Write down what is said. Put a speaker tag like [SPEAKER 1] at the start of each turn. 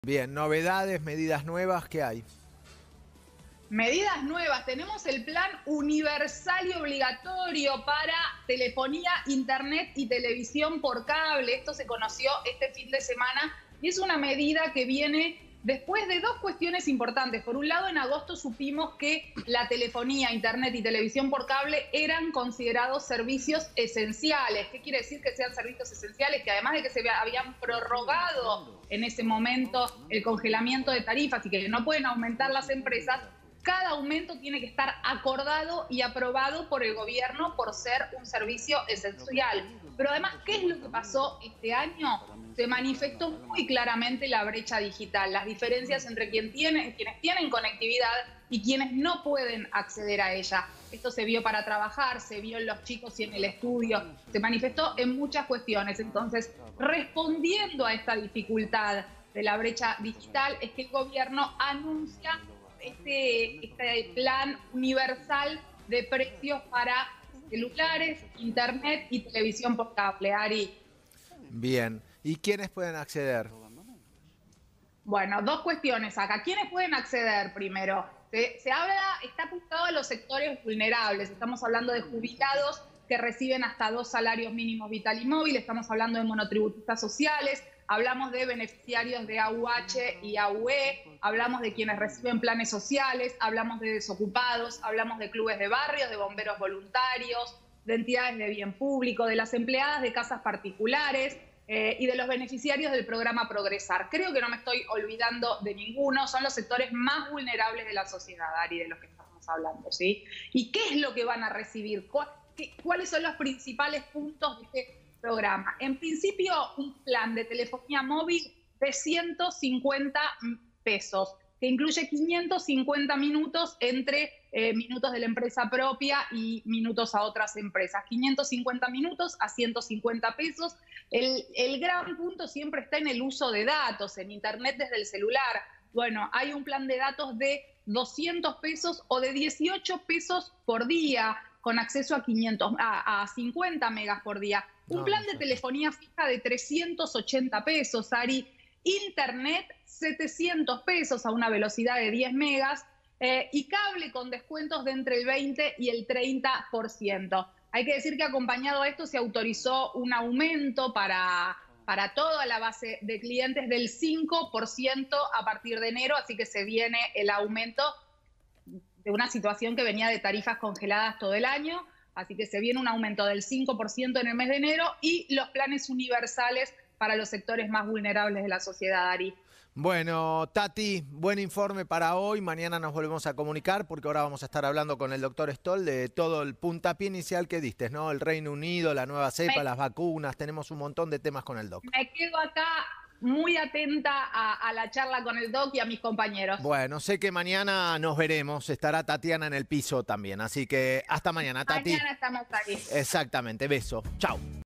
[SPEAKER 1] Bien, novedades, medidas nuevas, ¿qué hay?
[SPEAKER 2] Medidas nuevas, tenemos el plan universal y obligatorio para telefonía, internet y televisión por cable. Esto se conoció este fin de semana y es una medida que viene después de dos cuestiones importantes. Por un lado, en agosto supimos que la telefonía, internet y televisión por cable eran considerados servicios esenciales. ¿Qué quiere decir que sean servicios esenciales? Que además de que se habían prorrogado en ese momento el congelamiento de tarifas y que no pueden aumentar las empresas, cada aumento tiene que estar acordado y aprobado por el gobierno por ser un servicio esencial. Pero además, ¿qué es lo que pasó este año? Se manifestó muy claramente la brecha digital, las diferencias entre quienes tienen conectividad y quienes no pueden acceder a ella. Esto se vio para trabajar, se vio en los chicos y en el estudio, se manifestó en muchas cuestiones. Entonces, respondiendo a esta dificultad de la brecha digital, es que el gobierno anuncia este plan universal de precios para celulares, internet y televisión por cable, Ari.
[SPEAKER 1] Bien, ¿y quiénes pueden acceder?
[SPEAKER 2] Bueno, dos cuestiones acá. ¿Quiénes pueden acceder primero? Está apuntado a los sectores vulnerables. Estamos hablando de jubilados que reciben hasta 2 salarios mínimos vital y móvil. Estamos hablando de monotributistas sociales. Hablamos de beneficiarios de AUH y AUE. Hablamos de quienes reciben planes sociales. Hablamos de desocupados. Hablamos de clubes de barrios, de bomberos voluntarios, de entidades de bien público, de las empleadas de casas particulares. Y de los beneficiarios del programa Progresar. Creo que no me estoy olvidando de ninguno, son los sectores más vulnerables de la sociedad, Ari, de los que estamos hablando, ¿sí? ¿Y qué es lo que van a recibir? ¿Cuáles son los principales puntos de este programa? En principio, un plan de telefonía móvil de 150 pesos, que incluye 550 minutos entre minutos de la empresa propia y minutos a otras empresas. 550 minutos a 150 pesos. El gran punto siempre está en el uso de datos, en internet desde el celular. Bueno, hay un plan de datos de 200 pesos o de 18 pesos por día, con acceso a 50 megas por día. Un plan de telefonía fija de 380 pesos, Ari. Internet, 700 pesos a una velocidad de 10 megas. Y cable con descuentos de entre el 20 y el 30%. Hay que decir que acompañado a esto se autorizó un aumento para toda la base de clientes del 5% a partir de enero, así que se viene el aumento de una situación que venía de tarifas congeladas todo el año, así que se viene un aumento del 5% en el mes de enero y los planes universales para los sectores más vulnerables de la sociedad, Ari.
[SPEAKER 1] Bueno, Tati, buen informe para hoy. Mañana nos volvemos a comunicar porque ahora vamos a estar hablando con el doctor Stoll de todo el puntapié inicial que diste, ¿no? El Reino Unido, la nueva cepa, las vacunas, tenemos un montón de temas con el doc.
[SPEAKER 2] Me quedo acá muy atenta a la charla con el doc y a mis compañeros.
[SPEAKER 1] Bueno, sé que mañana nos veremos, estará Tatiana en el piso también, así que hasta mañana, Tati.
[SPEAKER 2] Mañana estamos aquí.
[SPEAKER 1] Exactamente, beso. Chau.